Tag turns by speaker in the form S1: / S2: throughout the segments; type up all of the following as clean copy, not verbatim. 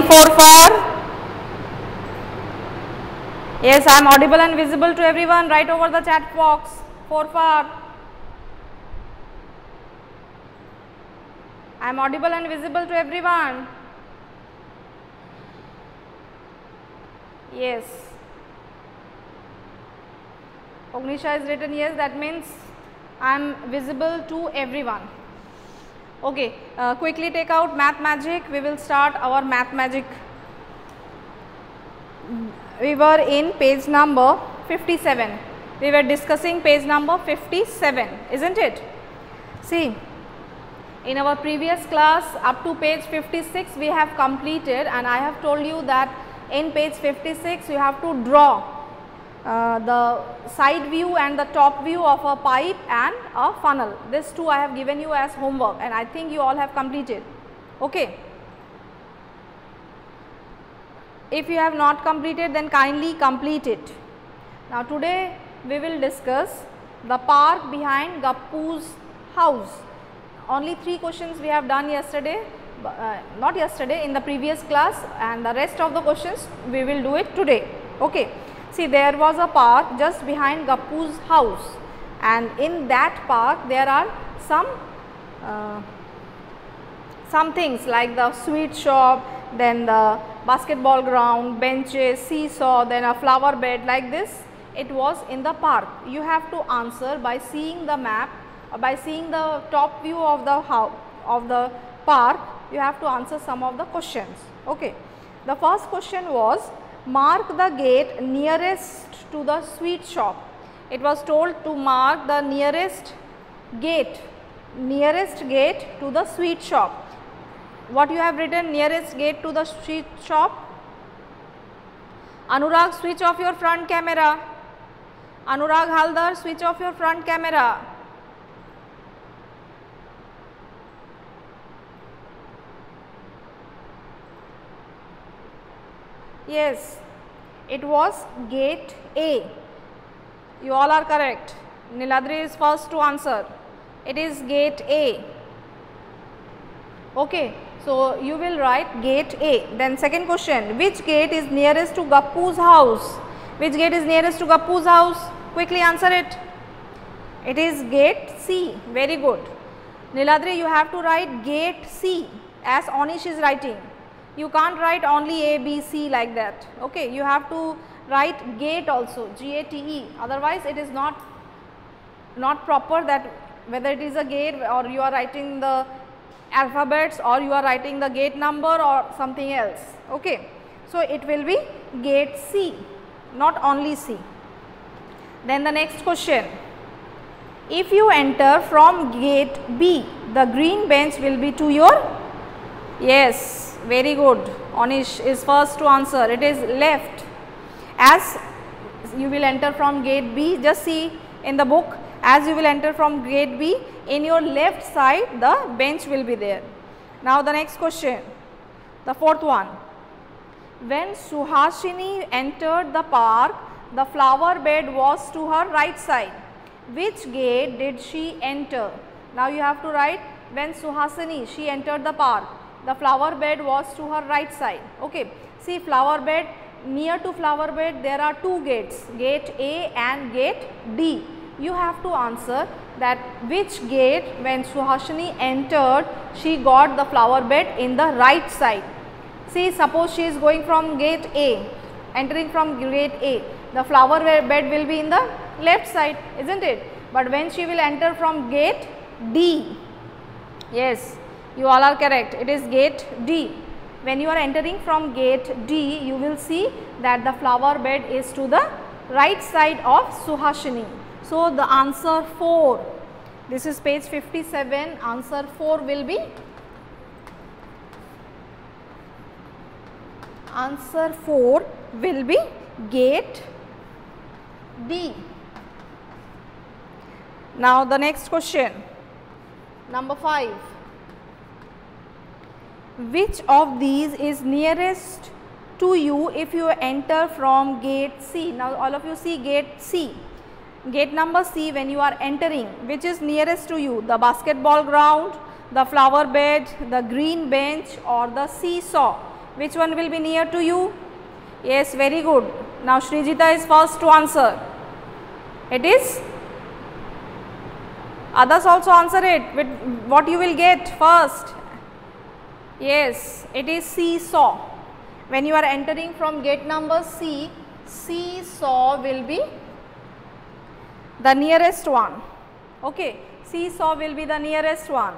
S1: 4 for? Yes, I am audible and visible to everyone. Write over the chat box. 4 for? I am audible and visible to everyone. Yes. Ognisha is written yes, that means I am visible to everyone. Okay, quickly take out Math Magic. We will start our Math Magic. We were in page number 57. We were discussing page number 57, isn't it? See, in our previous class up to page 56 we have completed, and I have told you that in page 56 you have to draw the side view and the top view of a pipe and a funnel. This two I have given you as homework, and I think you all have completed. Okay. If you have not completed, then kindly complete it. Now today we will discuss the park behind Gappu's house. Only 3 questions we have done yesterday, not yesterday, in the previous class, and the rest of the questions we will do it today. Okay. See, there was a park just behind Gappu's house, and in that park there are some things like the sweet shop, then the basketball ground, benches, seesaw, then a flower bed, like this. It was in the park. You have to answer by seeing the map, or by seeing the top view of the house of the park. You have to answer some of the questions. Okay. The first question was, mark the gate nearest to the sweet shop. It was told to mark the nearest gate to the sweet shop. What you have written? Nearest gate to the sweet shop. Anurag, switch off your front camera. Anurag Haldar, switch off your front camera. Yes, it was gate A. You all are correct. Niladri is first to answer. It is gate A. Okay, so you will write gate A. Then second question, which gate is nearest to Gappu's house? Which gate is nearest to Gappu's house? Quickly answer it. It is gate C. Very good. Niladri, you have to write gate C as Anish is writing. You can't write only A, B, C like that. Okay, you have to write gate also, G-A-T-E. Otherwise, it is not proper, that whether it is a gate or you are writing the alphabets or you are writing the gate number or something else. Okay, so it will be gate C, not only C. Then the next question, if you enter from gate B, the green bench will be to your, yes, very good. Anish is first to answer. It is left. As you will enter from gate B, just see in the book, as you will enter from gate B, in your left side the bench will be there. Now the next question, the fourth one. When Suhasini entered the park, the flower bed was to her right side. Which gate did she enter? Now you have to write, when Suhasini, she entered the park, the flower bed was to her right side. Okay. See, flower bed, near to flower bed there are 2 gates, gate A and gate D. You have to answer that which gate, when Suhasini entered, she got the flower bed in the right side. See, suppose she is going from gate A, entering from gate A, the flower bed will be in the left side, isn't it? But when she will enter from gate D, yes, you all are correct, it is gate D. When you are entering from gate D, you will see that the flower bed is to the right side of Suhasini. So the answer 4, this is page 57, answer 4 will be, answer 4 will be gate D. Now the next question, number 5. Which of these is nearest to you if you enter from gate C? Now all of you see gate C. Gate number C, when you are entering, which is nearest to you? The basketball ground, the flower bed, the green bench or the seesaw? Which one will be near to you? Yes, very good. Now Srijita is first to answer. It is? Others also answer it with what you will get first. Yes, it is seesaw. When you are entering from gate number C, seesaw will be the nearest one. Okay, seesaw will be the nearest one.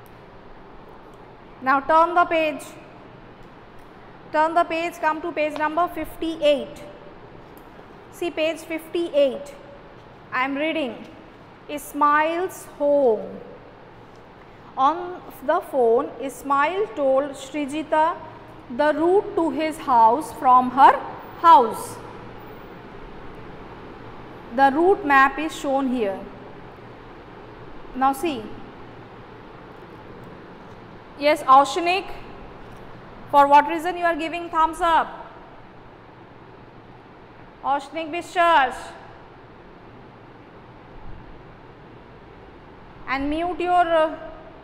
S1: Now turn the page. Turn the page, come to page number 58. See page 58. I am reading. Ismail's home. On the phone, Ismail told Srijita the route to his house from her house. The route map is shown here. Now see. Yes, Aushanik, for what reason you are giving thumbs up? Aushanik Biswas. And mute your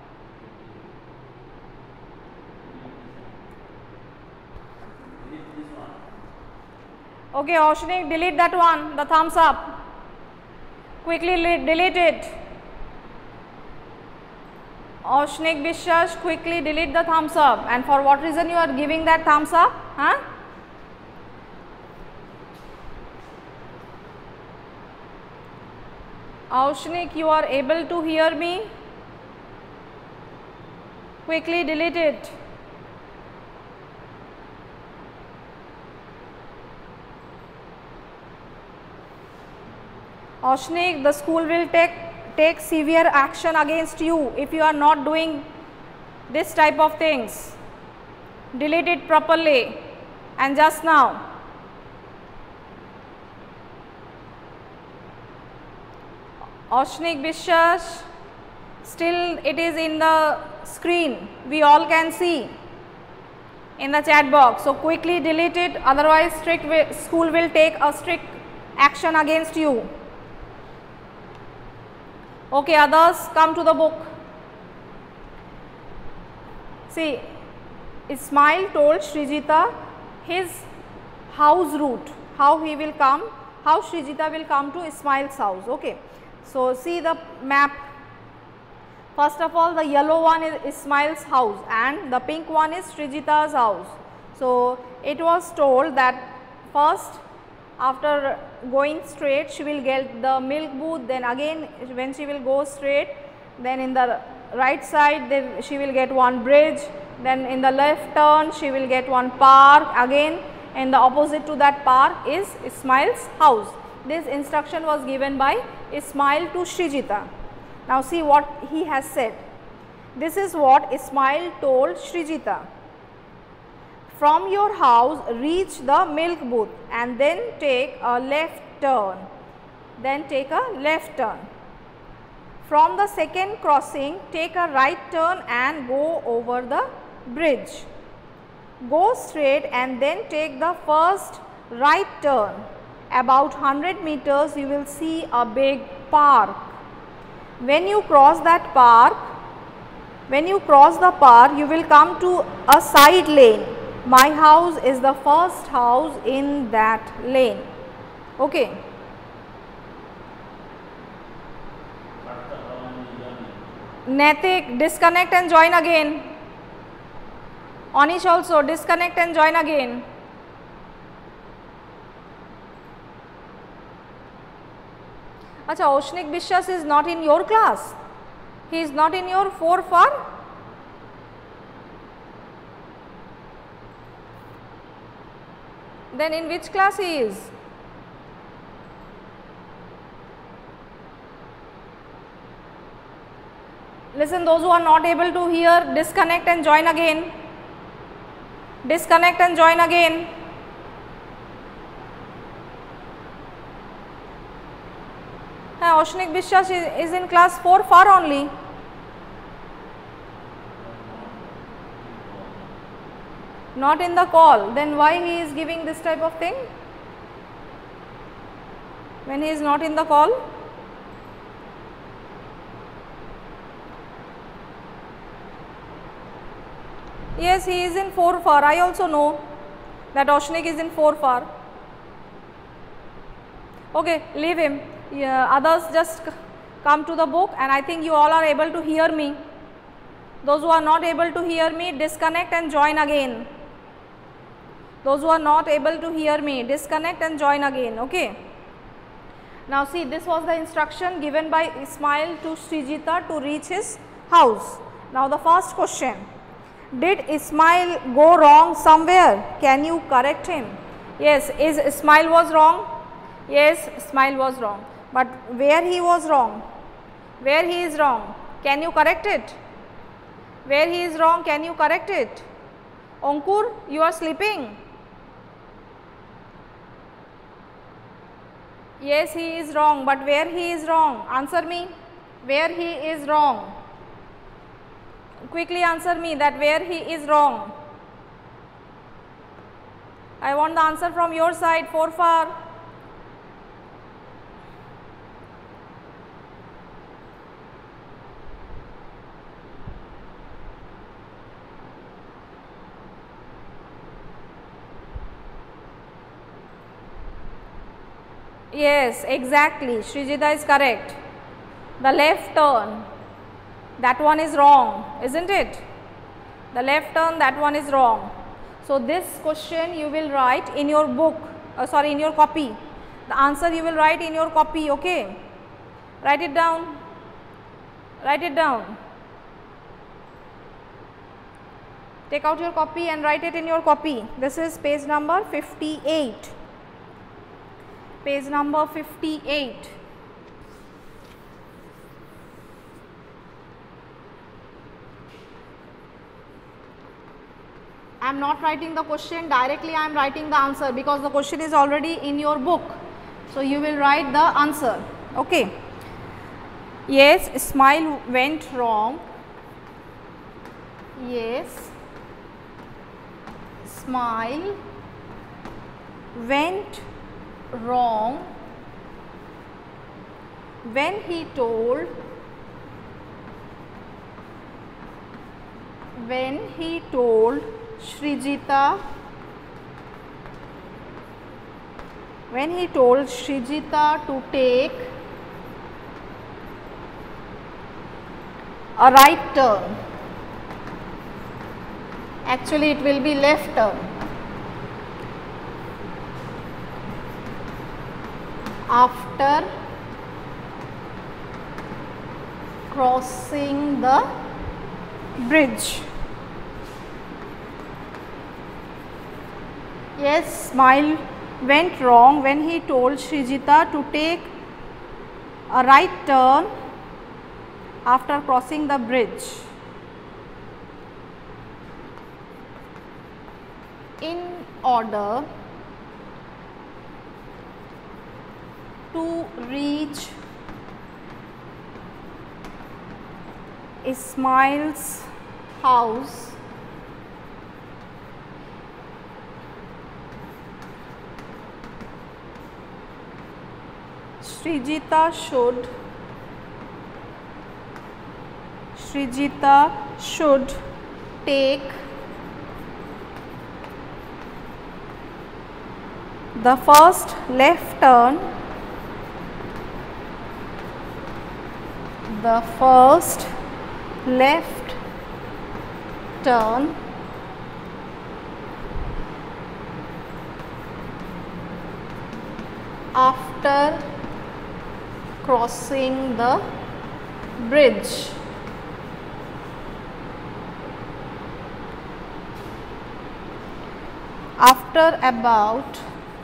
S1: okay, Aushanik, delete that one, the thumbs up. Quickly delete it. Aushanik Biswas, quickly delete the thumbs up. And for what reason you are giving that thumbs up? Huh? Aushanik, you are able to hear me? Quickly delete it. Aushanik, the school will take severe action against you if you are not doing this type of things. Delete it properly and just now. Aushanik Biswas, still it is in the screen, we all can see in the chat box. So quickly delete it, otherwise school will take a strict action against you. Okay, others, come to the book. See, Ismail told Srijita his house route, how he will come, how Srijita will come to Ismail's house. Okay, so see the map. First of all, the yellow one is Ismail's house and the pink one is Srijita's house. So it was told that first, after going straight, she will get the milk booth, then again when she will go straight, then in the right side she will get one bridge, then in the left turn she will get one park, again in the opposite to that park is Ismail's house. This instruction was given by Ismail to Srijita. Now see what he has said. This is what Ismail told Srijita. From your house, reach the milk booth and then take a left turn. Then take a left turn. From the second crossing, take a right turn and go over the bridge. Go straight and then take the first right turn. About 100 meters, you will see a big park. When you cross that park, you will come to a side lane. My house is the first house in that lane. Okay. Natik, disconnect and join again. Anish also, disconnect and join again. Acha, Aushanik Biswas is not in your class. He is not in your 4 far. Then in which class he is? Listen, those who are not able to hear, disconnect and join again. Disconnect and join again. Aushanik Biswas is in class 4 far only. Not in the call, then why he is giving this type of thing when he is not in the call? Yes, he is in Forfar. I also know that Oshnik is in Forfar. Okay, leave him. Others just come to the book, and I think you all are able to hear me. Those who are not able to hear me, disconnect and join again. Those who are not able to hear me, disconnect and join again. Okay. Now see, this was the instruction given by Ismail to Srijita to reach his house. Now the first question, did Ismail go wrong somewhere? Can you correct him? Yes, is Ismail was wrong? Yes, Ismail was wrong. But where he was wrong? Where he is wrong? Can you correct it? Where he is wrong, can you correct it? Ankur, you are sleeping. Yes, he is wrong, but where he is wrong? Answer me. Where he is wrong? Quickly answer me that where he is wrong. I want the answer from your side, Forfar. Yes, exactly. Srijita is correct. The left turn, that one is wrong, isn't it? The left turn, that one is wrong. So this question you will write in your book, in your copy. The answer you will write in your copy, okay? Write it down. Write it down. Take out your copy and write it in your copy. This is page number 58. Page number 58. I am not writing the question directly, I am writing the answer because the question is already in your book. So you will write the answer. Okay. Yes, Ismail went wrong. Yes, Ismail went wrong when he told Srijita to take a right turn. Actually it will be left turn. After crossing the bridge. Yes, Ismail went wrong when he told Srijita to take a right turn after crossing the bridge. In order to reach Ismail's house, Srijita should take the first left turn, after crossing the bridge. After about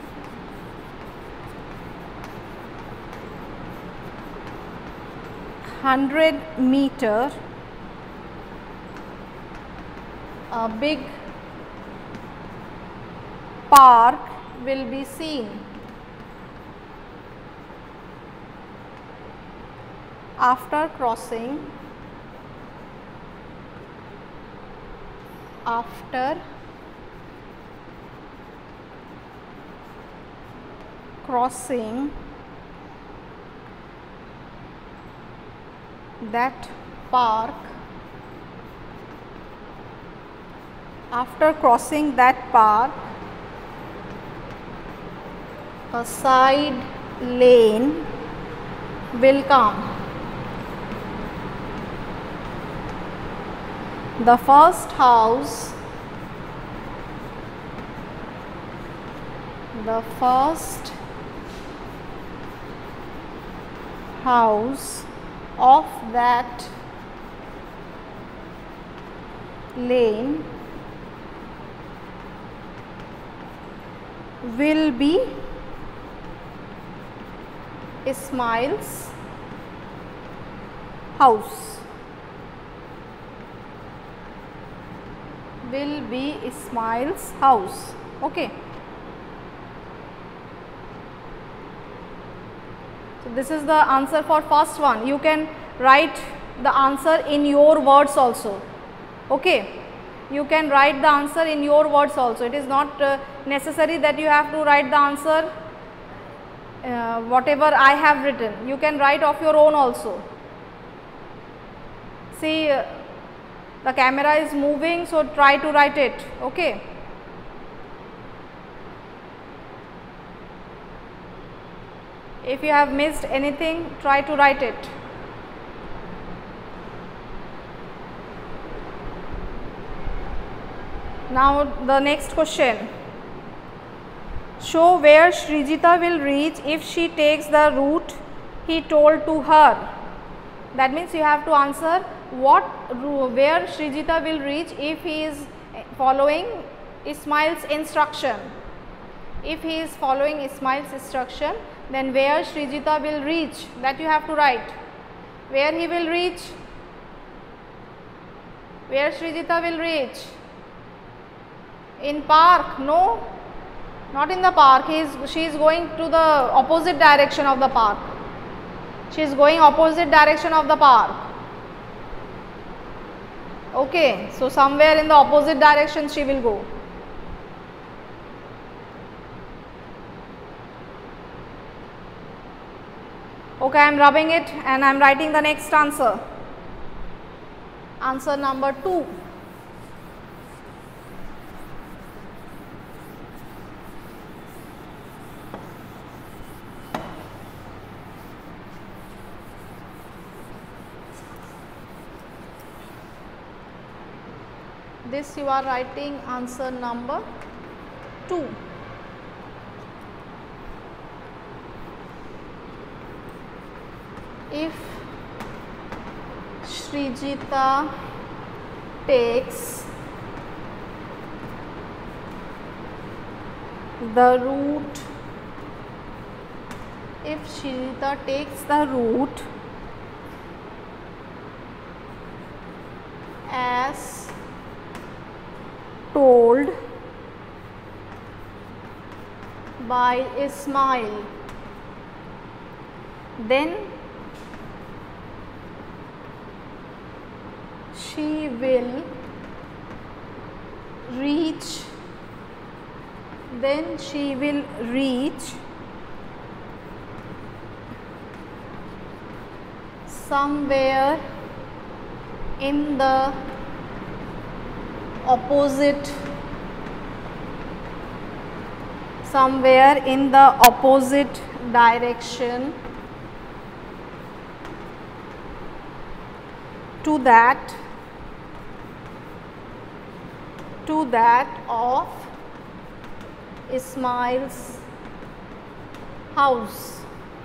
S1: 100 meters, a big park will be seen. After crossing that park, After crossing that park, a side lane will come. The first house of that lane will be Ismail's house. Will be Ismail's house. Okay. So this is the answer for first one. You can write the answer in your words also. Okay. You can write the answer in your words also. It is not necessary that you have to write the answer whatever I have written. You can write of your own also. See, the camera is moving, so try to write it. Okay. If you have missed anything, try to write it. Now the next question. Show where Srijita will reach if she takes the route he told to her. That means you have to answer where Srijita will reach if he is following Ismail's instruction. If he is following Ismail's instruction, then where Srijita will reach, that you have to write. Where he will reach? Where Srijita will reach? In park? No, not in the park. She is going to the opposite direction of the park. She is going opposite direction of the park. Okay, so somewhere in the opposite direction she will go. Okay, I am rubbing it and I am writing the next answer. Answer number 2. This you are writing answer number 2. If Srijita takes the route, as told by Ismail, then she will reach somewhere in the opposite direction to that of Ismail's house.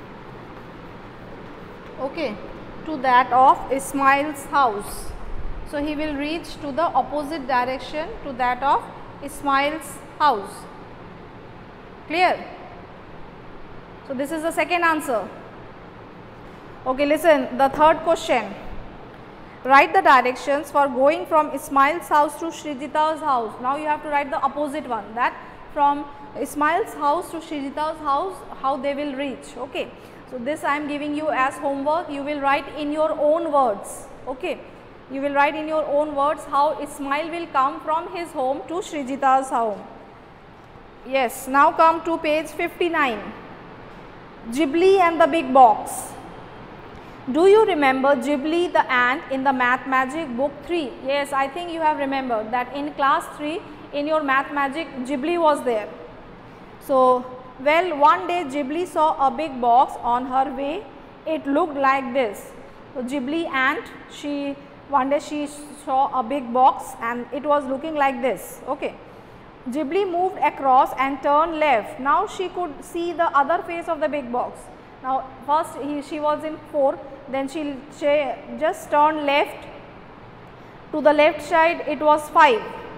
S1: Okay, to that of Ismail's house. So he will reach to the opposite direction to that of Ismail's house. Clear? So this is the second answer. Okay, listen, the third question. Write the directions for going from Ismail's house to Srijita's house. Now you have to write the opposite one, that from Ismail's house to Srijita's house, how they will reach. Okay. So this I am giving you as homework. You will write in your own words. Okay. You will write in your own words how Ismail will come from his home to Srijita's home. Yes. Now come to page 59. Ghibli and the Big Box. Do you remember Ghibli the ant in the Math Magic book 3? Yes, I think you have remembered that in class 3 in your Math Magic Ghibli was there. So, well, one day Ghibli saw a big box on her way. It looked like this. So, Ghibli ant, one day she saw a big box and it was looking like this. Okay. Ghibli moved across and turned left. Now she could see the other face of the big box. Now first she was in 4, then she just turned left. To the left side it was 5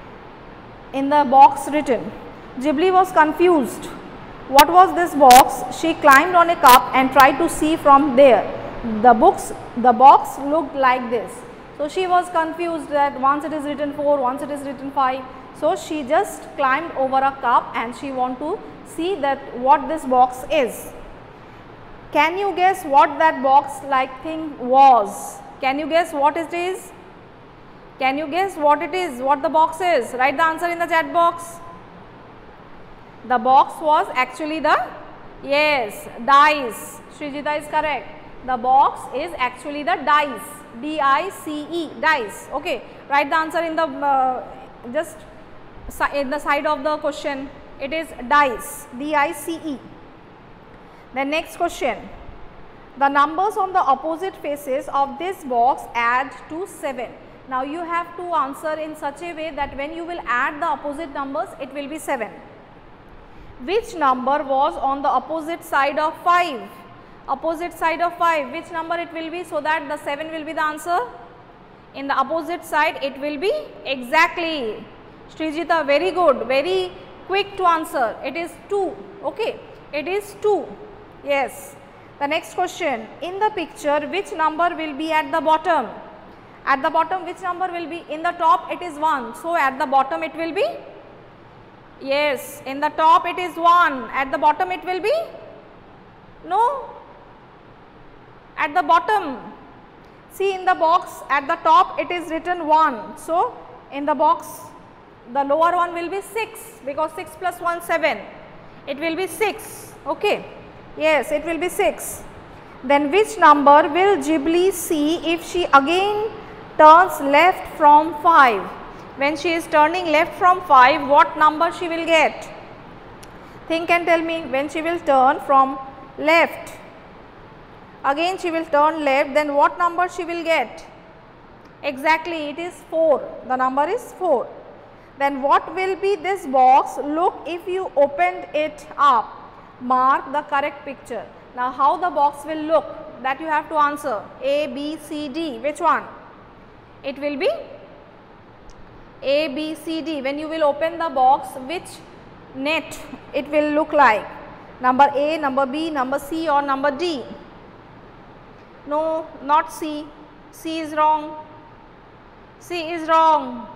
S1: in the box written. Ghibli was confused. What was this box? She climbed on a cup and tried to see from there. The box looked like this. So she was confused that once it is written 4, once it is written 5. So she just climbed over a cup and she want to see that what this box is. Can you guess what that box like thing was? Can you guess what it is? Can you guess what it is, what the box is? Write the answer in the chat box. The box was actually the, yes, dice. Srijita is correct. The box is actually the dice, D-I-C-E, dice. Okay, write the answer in the just in the side of the question. It is dice, D-I-C-E. The next question. The numbers on the opposite faces of this box add to 7. Now you have to answer in such a way that when you will add the opposite numbers, it will be 7. Which number was on the opposite side of 5? Opposite side of 5, which number it will be, so that the 7 will be the answer? In the opposite side it will be, exactly, Srijita, very good, very quick to answer. It is 2, okay, it is 2, yes. The next question, in the picture which number will be at the bottom? At the bottom which number will be? In the top it is 1, so at the bottom it will be, yes, in the top it is 1, at the bottom it will be, no, at the bottom, see in the box at the top it is written 1, so in the box the lower one will be 6, because 6 plus 1 7, it will be 6, okay, yes, it will be 6. Then which number will Ghibli see if she again turns left from 5? When she is turning left from 5, what number she will get? Think and tell me. When she will turn from left, again she will turn left, then what number she will get? Exactly, it is 4, the number is 4. Then what will be this box look if you opened it up? Mark the correct picture. Now how the box will look, that you have to answer. A, B, C, D, which one? It will be A, B, C, D. When you will open the box, which net it will look like? Number A, number B, number C, or number D? No, not C. C is wrong. C is wrong.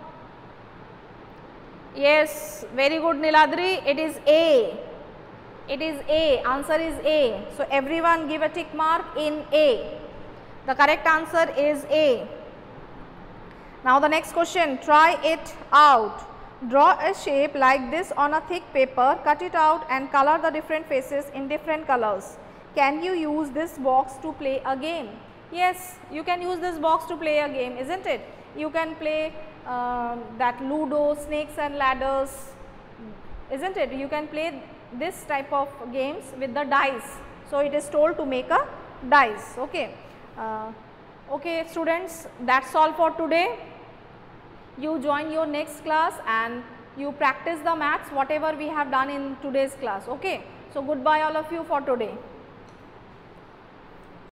S1: Yes, very good Niladri. It is A. It is A. Answer is A. So everyone give a tick mark in A. The correct answer is A. Now the next question, try it out. Draw a shape like this on a thick paper, cut it out and color the different faces in different colors. Can you use this box to play a game? Yes, you can use this box to play a game, isn't it? You can play that Ludo, snakes and ladders, isn't it? You can play this type of games with the dice. So it is told to make a dice, okay. Okay students, that's all for today. You join your next class and you practice the maths whatever we have done in today's class, okay. So goodbye all of you for today.